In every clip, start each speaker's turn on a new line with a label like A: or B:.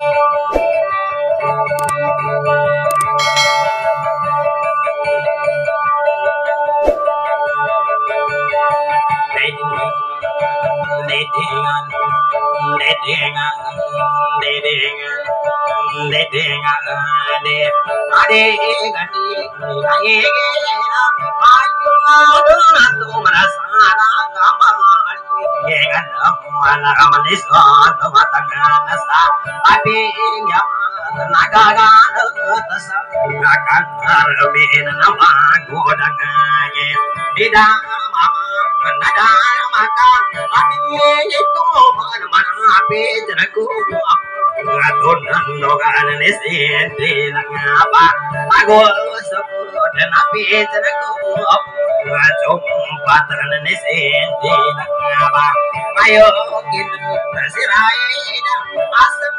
A: Ayo kita sirain asam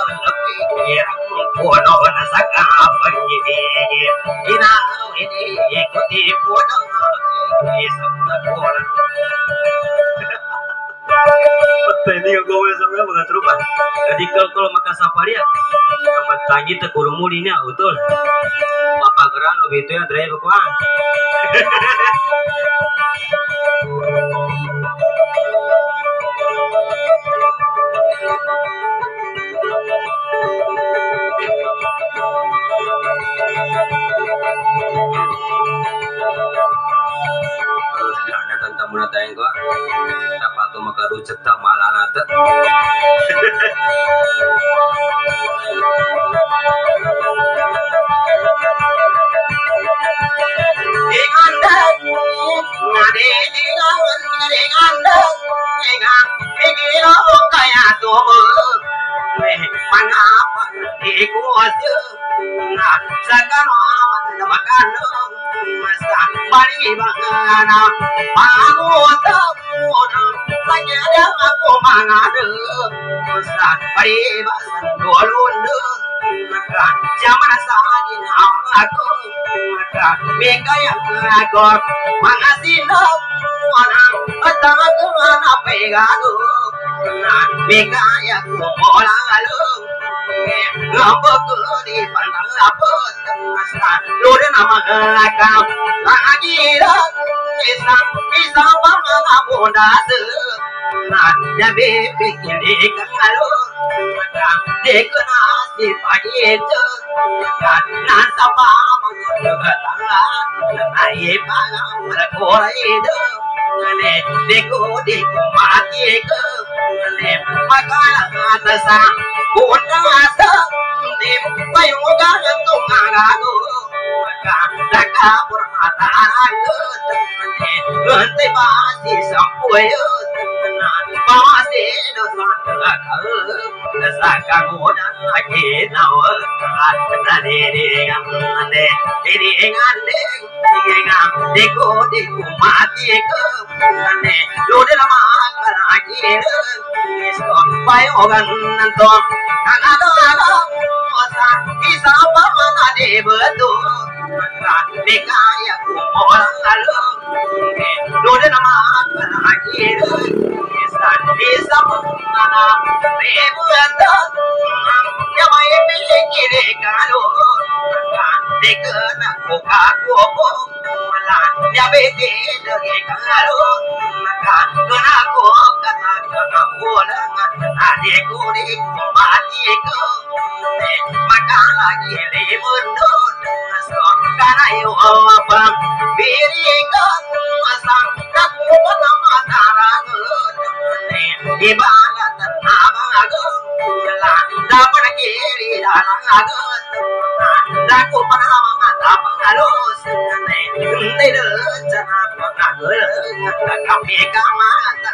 A: lebih kirang puno nasaka pergi ina ini ikuti puno isam puno ini yang gue sampai mengatur pak jadi kalau makan safari ya sama tangi tekuru mulinya betul papa geran lebih itu ya dari bekuan tengok apa tu maka rujak tak malah nata dengan dah ngade dengan dah dengan kaya tu mengapa ikuaja nah sekarang makan masa balik bangana aku tahu hanya aku mangada masa balik basan dolun maka zaman sahaja aku maka mereka yang aku mengasih orang atau kemana pegaku nah mereka yang orang lalu ngapa di pandang apa masa luar nama kau lagi dah bisa bangga bunda nah jadi pikir kalau dekonasi pagi itu nah sama mengetang naik malam berkorai itu deku mati ke makalah atas bunda payung gantung ngagaku maka permataan ganti pasti sampai pasti dosa dosa kamu dan lagi nawar dari dengan deku mati ke lu dalam lagi payung gantung masa bisa mana di betul mereka yang orang lalu dulu nama lagi bisa mana betul yang baik pilih kalau dekena kuka kuku malah ya bete lagi kalau maka kena aku kata kamu adikku di mati ku maka lagi libur karena yo apa birikan masang aku nama tarang ibarat abang lah dapat kiri dalang agut aku pernah mengatakan halus tidak jangan pernah kami kamatan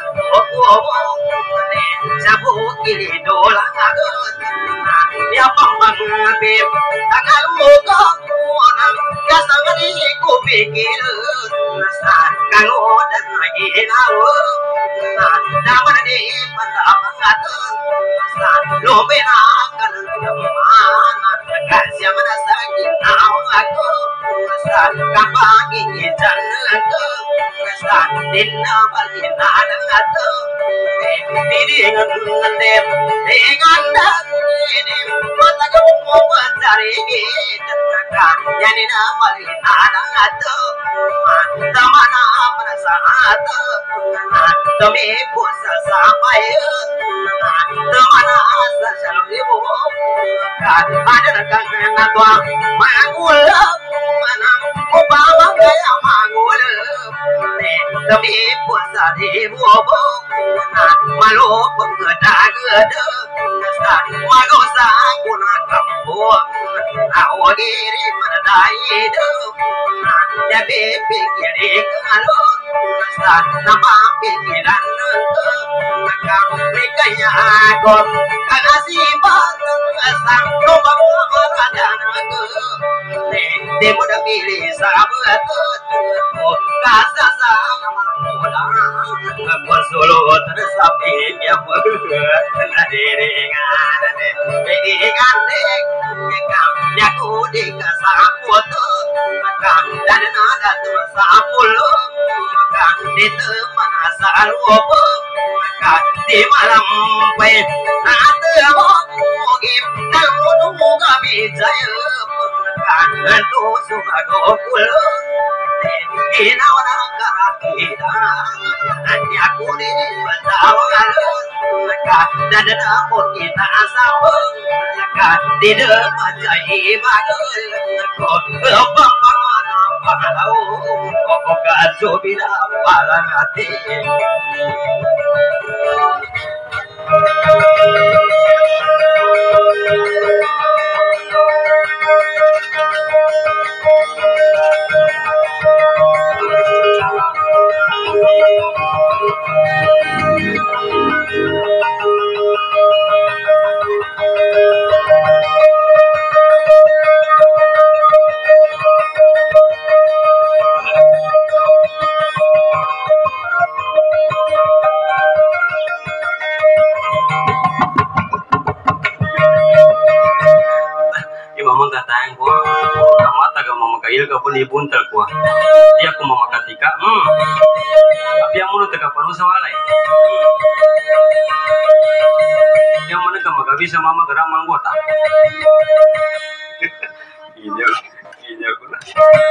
A: sabu kiri dolang agut ya pembang bib tangan muka orang kasang di ku pikir kalau dan lagi nawa dapat di pandangan lo benakan mana kasih mana sakit aku kapan ini jalan dinna bagi nada atau dengan dem dengan dem mata kamu mau mencari kita yang ini bagi nada atau zamana perasaan demi puasa sampai zamana selalu ibu ada kangen tua mangul mana Obama gaya mangul demi puasa ibu malu penggeda-geda malu sakuna kampung awagiri madai itu ya pikir kalau nama pikiran maka mikanya aku kasih batang sang lubang dan aku demo dah pilih sahabat kasa sama pulang aku solo tersapi yang berderingan ini ngandek nyaku di kasaputu maka dan ada tuh sapuluh maka di teman asal wopo maka di malam pe nate mogi namu kami jaya maka tu suka gokul ina wana karakida nyaku di bacawan maka dan ada kita sambung maka tidak menjadi bagus kok palau kok kajo bila palang hati kapun ibuntal kuah dia aku memakatika tapi yang mulut tegak panu sawalai yang mana kamu gak bisa mama gerang manggota ini aku lah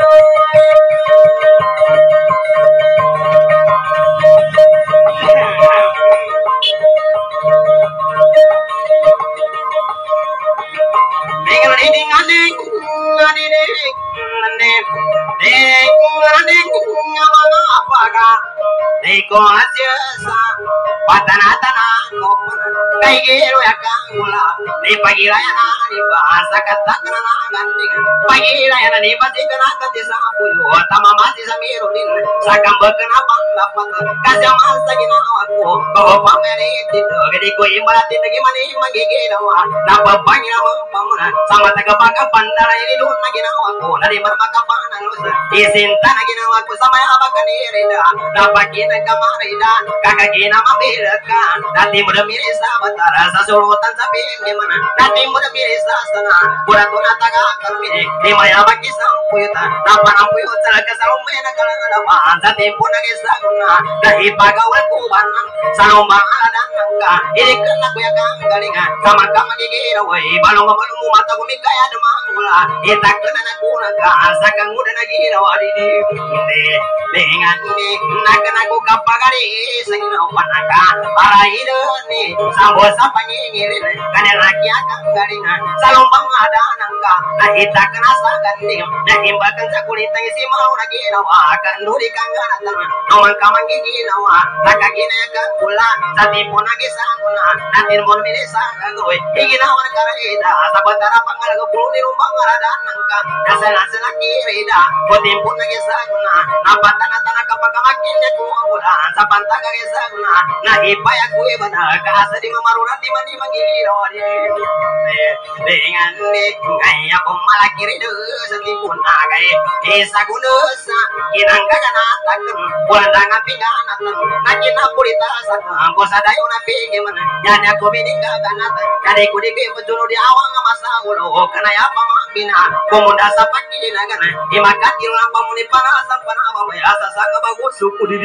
A: Iko aja sa patana-tana kay gero ya kangula ni pagilaya na ni bahasa kata kana ganding pagilaya na ni pati kana kati sa puyo tama mati sa mirunin sa kambag na pandapat kasya masa ginawa ko bawa pameri dito gadi ko imbalati nagi mani magiginawa napapanya mo pamuna sama taga pagapandara ilun na ginawa ko nari marmakapanan isinta na ginawa ko sa may abakanirida napakina kamarida kakagina mabilaka dati mo na mirisa batara sa sulutan sa pinggimana dati mo na mirisa sana burato na taga kalmini di mayabag isang puyuta napanang puyut sa kasalumay na kalangalaan sa tempo na gisaguna nahipagawal kubanan sa lumbang aladan ka inikan na kuya kang galingan sa magkamagigiraway balong mo mata kumikaya dumangula itakana na kunang ka sa kang muda na ginawa di dengan ini nakanaku kapagari singno panaka para idoni sambo sapani ngirin kanelaki akang garingan salumpang ada nangka na kita kena sagandi na imbakan sa kulita isi mau na ginawa kan duri kang ganatan nomang kamang ginawa nakagina ka kula sa tipo na gisanguna natin mon minisa gagoy iginawa na karida sa batara pangalgo puli rumbang aradan nangka nasala kirida ko tempo na gisanguna napatana-tana kapag makin niya kumakulaan sa pantaga gisanguna na ipaya ko ibana kaasa di mamarunan di mani magigiro dengan ni kaya malaki rin sa tipon na kaya isa gunusa kinang kaganatan bulan dangan pinganatan na kinapurita sa kampo sa dayo na pingiman yan ako biningkaganatan kaya ko di pimutuno di awang masaulo kanaya pamambina kumunda sa pagkilinagan imakatil lang pamuni panasang panamamaya sa sanga bagus suku di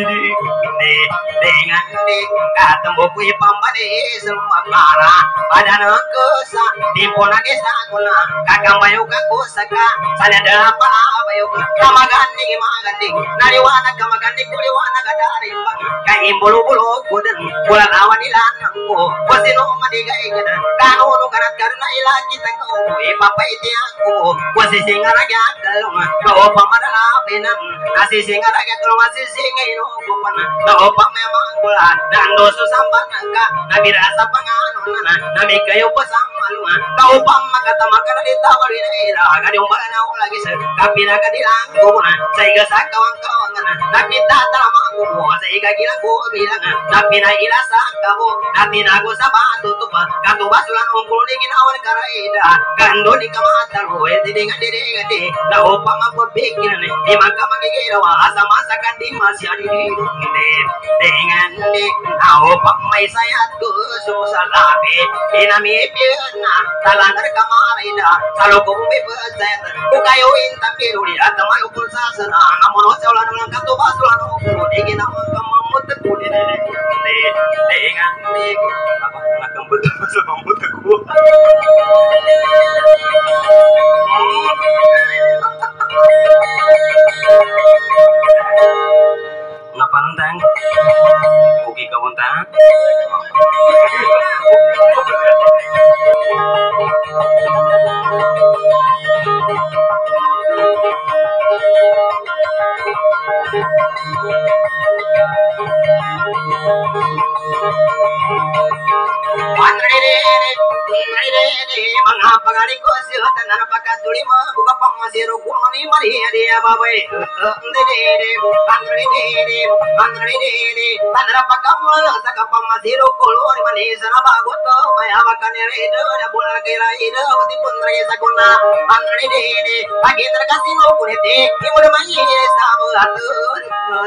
A: dengan ni katembo ko ipambali semua para pada nangkesa timpo nagesa kuna kagambayo ka kusaka sana dapa abayo kamagandi magandi naliwana kamagandi kuliwana kadari kay bulu-bulu kudan bulan awan ilan ko wasino madigay kada kanono kanat karna ila kita ko ipapaiti ako wasisinga ragya kalunga ko pamadala pinam nasisinga ragya kalunga sisinga ino ko pana ko pamemang bulan dan doso sambangan ka nabirasa pangano na namikayo pa samalunga kau pamakatama kana ditawari na ira kadi umbala na lagi sa kapina kadilang ko na sa igasa kawang-kawang na nakita tama ko sa igagilang ko bilang napina ila sa kabo natinago sa bato tupa katubasulan ungkul ni ginawan karaida gando di kamata roe di ngade na opa mabikin di maka magigira wa sama sakan di masih adi dengan di na opa mai sayat ku susalabe inami piana talandar kamaraida salo ko be bezet ku kayo tapi ruli atama ku sasana namun saulan lang katu basulan ku di ginawan kamamut ku di dengan di apa nakam betul sama mutaku Napa nentang? Ugi kauntang? Mengapa kali kau silatan dan apakah tuli buka pemasiru kuni mari dia babai tanah apakah mulut sakap pemasiru kulur manis sana bagoto maya makan itu ada bulan kira itu tipun lagi sakuna ini pagi terkasih mau kuniti ibu demai sabu atur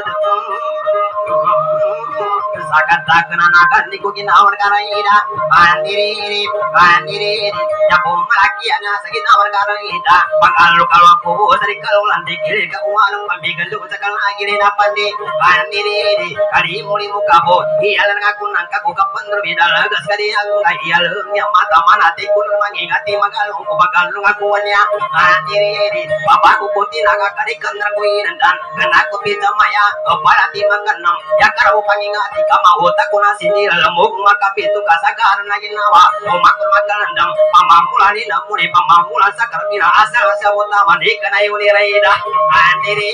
A: sakat takkan akan dikukin awal karaida andiri ya laki ana sakit awal karaida pangalu kalau aku dari kalau lantai kiri ke uang pambigan lu sakal lagi di napandi andiri kali muli muka bo iyalan ngaku nangka ku kapan berbeda gas kali aku ngai iyalan yang mata mana tikun mangingati magalu ku bakal lu ngakuannya andiri bapakku putih naga kali kendra kuinan dan kenaku pita maya kepala timakan nam ya karo pangingati kama otak kuna sini lemuk maka pitu kasagaran lagi nawa makul makanan dam pamamulani namuni pamamula sakar mira asal asal utama dikana yuni raida andiri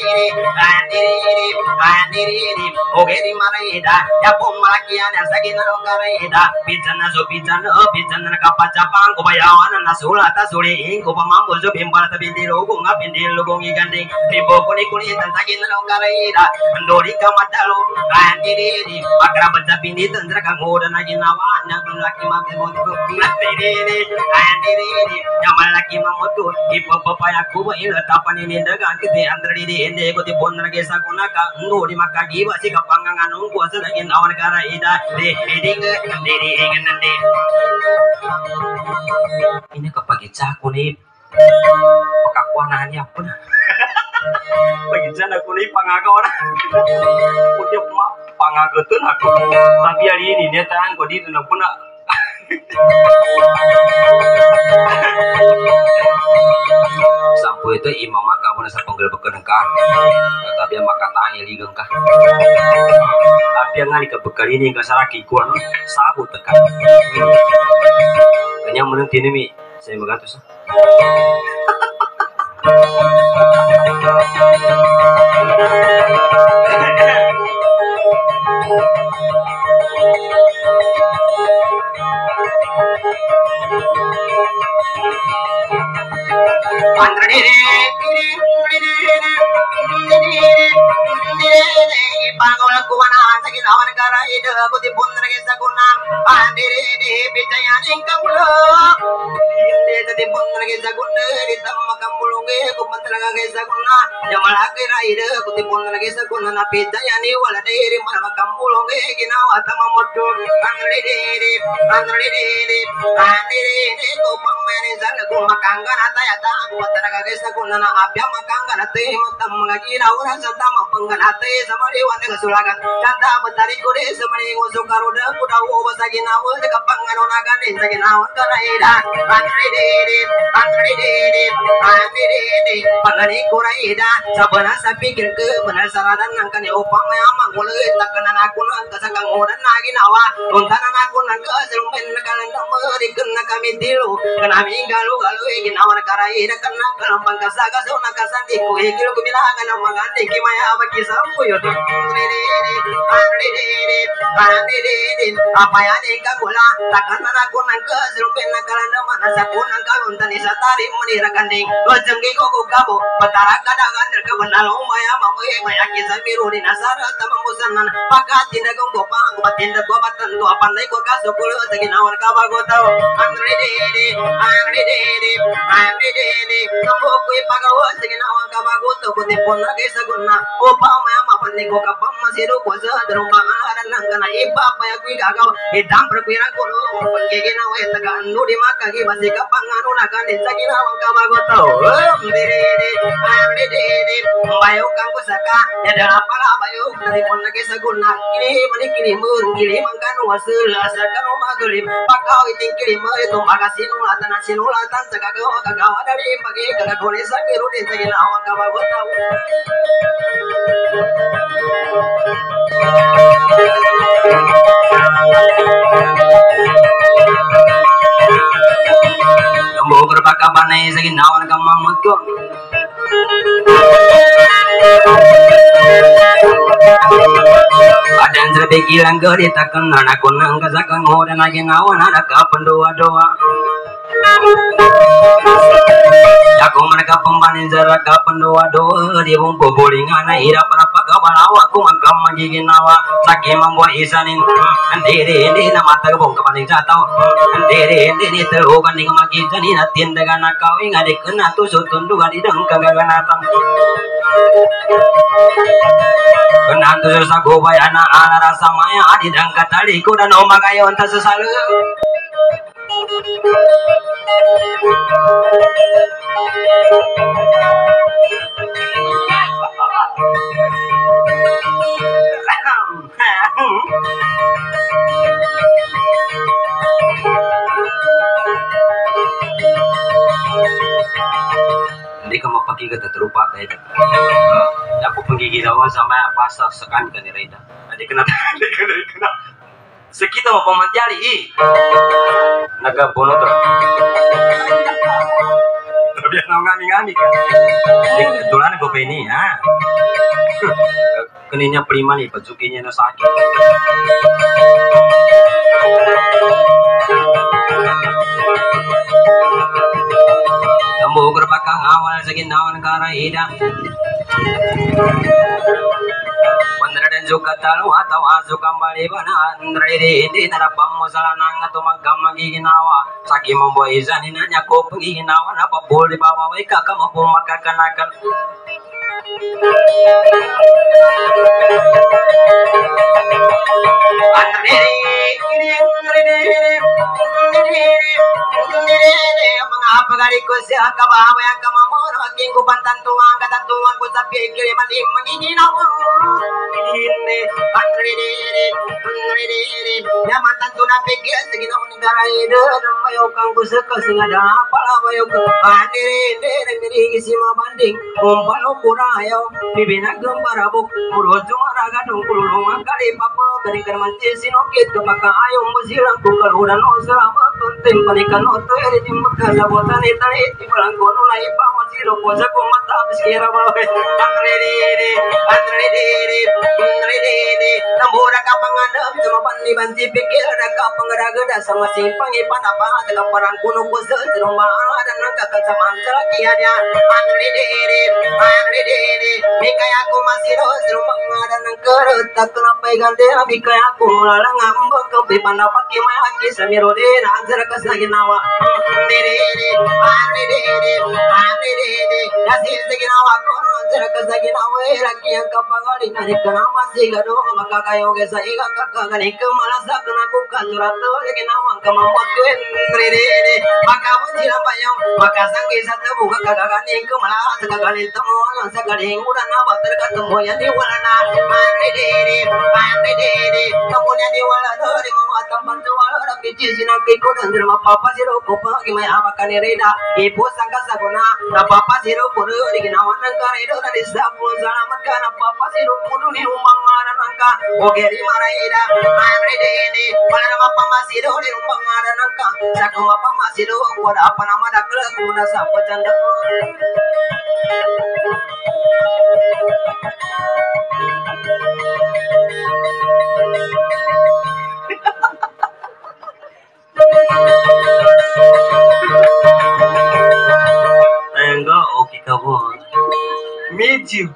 A: oke di maraida ya pom malakian yang sagina raida pizana kapacapang ko bayawan nasula tasuri ko pamambo so bimbal tabindiro ko ngapindilo ko ngiganding tibo ko ni tan sagina raida andori kamatalo andiri makra baca pindi tendra kangoda na ginawa na laki mamoto andiri nyamal laki mamoto ipapaya ko ba ila tapan ini dagan kiti andri di ende ko ti bonna ke sakuna ka ndori makagi wasi kapangan anong ko sa nagin awan kara ida andiri nande ini kapagitsa ko ni pakakuananya pun pagitsa na ko ni pangagawa na udah pangagetun aku tapi hari ini dia tangan kau di dalam pun sampai itu imam maka pun sa penggel bekenengkah tapi maka tanya ligeng kah tapi yang ngali kebekal ini nggak salah kikuan sabu tekan kayaknya menurut ini mi saya mengatus Bangun kuwana sakit awan kara ide putih pun lagi sakuna andiri percaya engkau loh ini tadi pun lagi sakuna di tamma kampulunge kumantra lagi sakuna jamal akhir ide putih pun lagi sakuna na percaya ni wala diri mana kampulunge ginawa tama motor andiri ko pamene sal ko makanga nata yata kumantra lagi sakuna na apya makanga nate matam ngagina ura santa mapangan ate samari wan sulagan canta betari kude semari ngusuk karuda kuda wo basagi nawa kapangan onagan sagi nawa karaida andiri pagani kuraida sabana sapikir ke benar saradan nangkane upama amang mulai takana aku nang kasanggang odan lagi nawa untanan aku nang keselumpen kalan dameri kena kami tilu kenami galu-galu ginawan karai na kana kalambang kasaga so nakasandi ko higil kumilangan ng magandi kimaya baki sampo yoto apa yan kagula takkan aku nang keserupen nakalanda mana sakuna kaluntan isa tari menira ganding lojenggi ko gabo patara kadagan terkebenalong maya mamoy maya kisah biru di nasara tamambusanan pakat tindak gopang batindak gobatan tu apandai ko kasukul saginawan kabago tao andre nambo ko ipagawa saginawan kabago to ko tipon na kay saguna opa maya mapandi ko kapam masiru ko sa darumbangaran nang kana iba pa yakoy gagaw idam perkuira ko no pagigina wa taga anu di makagi basi kapangano na kanin saginawang kabago tao andre bayo kang ko saka ya dala pala bayo dari pon na kay saguna kini kini mangkano wasul asaka no magalim pagkaw iting kini mo ito sinulatan sa kagawa dari pagi kagakone sa kiro din sa ginawang kabago tao Lambo berbakabanay sa ginawan ng kamamot ko ada yang terpikiran gerita kena aku nang kasakang hodan na ginawan ada kapan doa-doa aku mereka pembanin jarak kapan doa-doa di bumbu bolingan ira para pagawalawa aku mangkam magiging nawa sakit membuat isanin andiri na mata bong kapaning jataw andiri ni terugan ning magijani na tindagan na kawing adik kena tusuk tundugan ideng kagaganatan kena tusuk sa gubay ana rasa maya adi dang katali ko dan omagayon ta sesalu Hindi ka mapakigata terupa kayo. Ako pagigirawan sama apa sekan ka ni Reda. Hindi ka na. Sekita mo pamantyari nagabono to. Tapi ang ngami-ngami ka. Kebetulan ko pa ini ha. Kaninya prima nih pajukinya na sakit. Lambo berbakang awal sa ginawan karaida. Pandra dan juga talu atau asu kembali bana andre di narapang mo sa lanang at tumagkam magiginawa saki membuat izan inanya ko pagiginawa na papul di bawah way kakamapong makakanakan mga pagari ko siya kababay ang kamamon maging ko pantantuan katantuan ko sa pikiri maning magiginawa ini ya mantan tu na pikir sige na uning garaida mayo kang gusto kasi nga da pala mayo ko andiri si mabanding umpalo purayo bibinag barabok puro jumaraga dong kululungan kali papa kari karmanti sinokit kapakayo musilang ko kaluran o sarama konten balikan o to eri timaka sabotan itali tibalang kono lai pa masiro po sa kumata biskira bawe andre nambura ka panganam sama bandi banti pikir ada ka pangaragada sama simpang ipan apa ada parang kuno ko sa rumah ada nang kakasaman sa kianya andre mikaya ko masiro rumah ada nang keretak kenapa ganti mikaya ko lalang ambak ko pipanapak kimaya ki samirode anjara kasaginawa andre yasil saginawa ko anjara kasaginawa rakyang kapangali narikana masigado makakayo ke sa iga kakagani kemalasak naku kanurato saginawang kamamot ko andre makamun sila payong makasanggi sa tabu kakagani kemalasak kagalit tamo sa galing ulan na bater katamo yan di wala na andre kamunya di wala no di mawatang bantuwala rapiti sinagkay ko dan drama papa siro ko pa kimay abakan ni Reda ipo sangka saguna na papa siro ko di ginawan ng karero dari sabun selamatkan apa sih rumput di rumah ada nangka oke di mana ida mana ini mana apa masih di rumah ada nangka sakum apa masih do kuda apa nama dakle kuda sapa canda enggak oke kamu meet you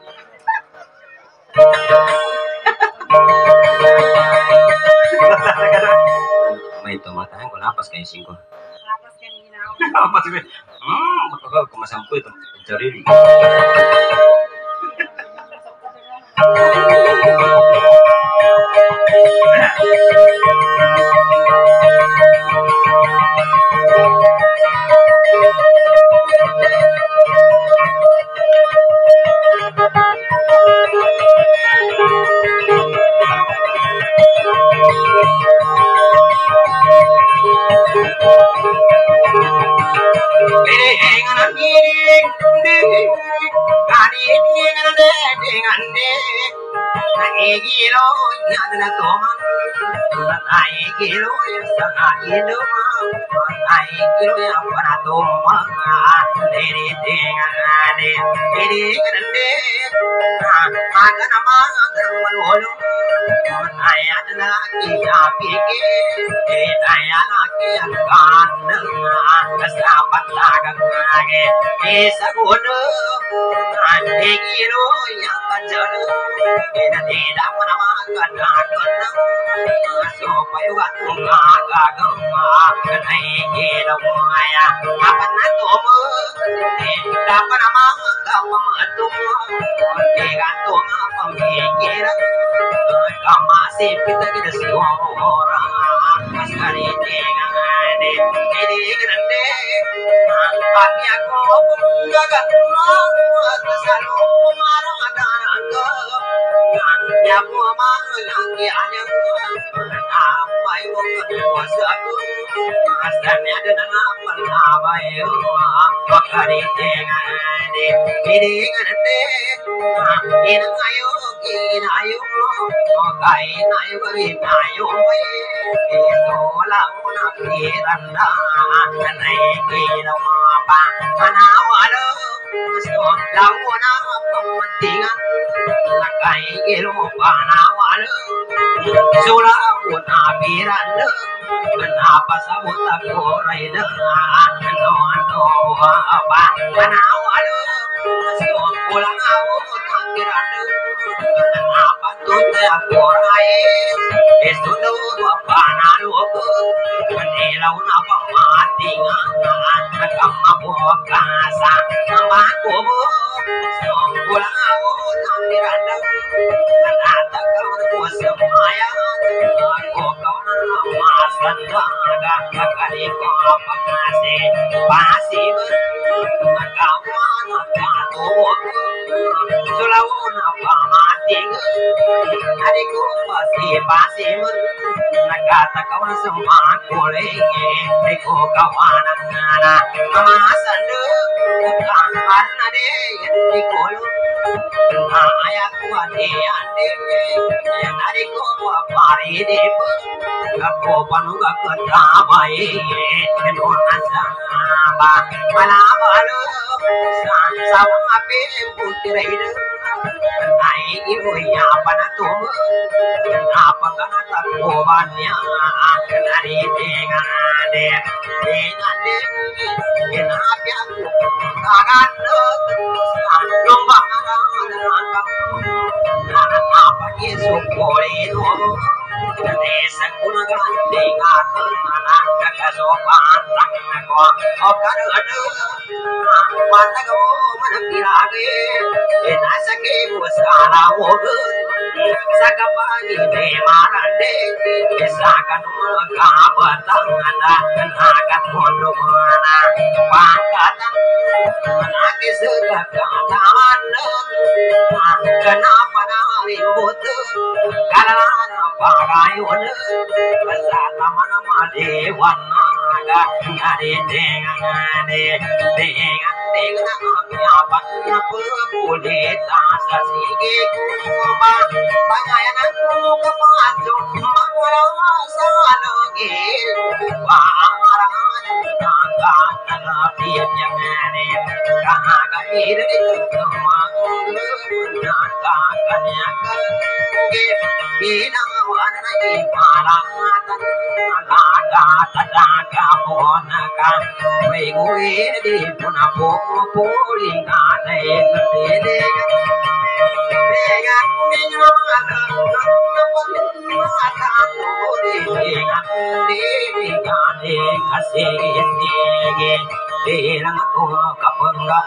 A: may tumatahan ko lapas kayo singko lapas kayo ginawa lapas kayo matagal kumasampo ito jarili bagai ulu bersama nama dewan naga ngade dengan apa pulita sasigi kuma pangayan aku kemaju merasa lagi wamaran naga naga piapnya ngade kaga iri kemang naga kanyaka bina warna imaratan naga naga ponaka wegue di punapo puri ngane ngede dengan minyaman mata puri dengan di ngane kasih nege dirang ko kapenggan